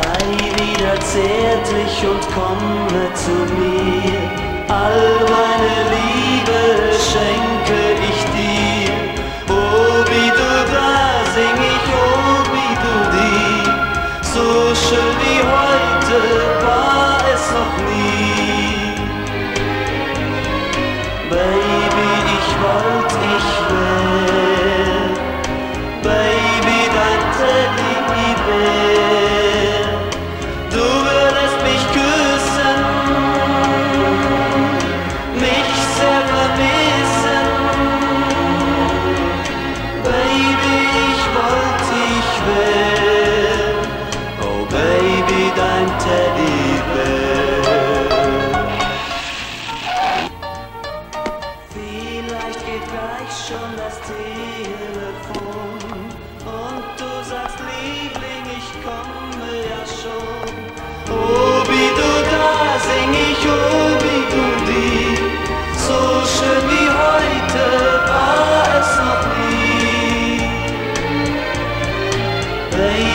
Sei wieder zärtlich und komme zu mir. All meine Liebe schenke ich dir. Oh, wie du da sing ich, oh, wie du die. So schön wie heute war es noch nie. Baby, ich wollt, ich wär. Baby, dein Teddybär. Du würdest mich küssen, mich sehr vermissen. Baby, ich wollt, ich wär. Oh Baby, dein Teddybär. Vielleicht geht gleich schon das Telefon und du sagst, Liebling, ich komme ja schon. Oh, wie du da sing ich, oh, wie du die. So schön wie heute war es noch nie.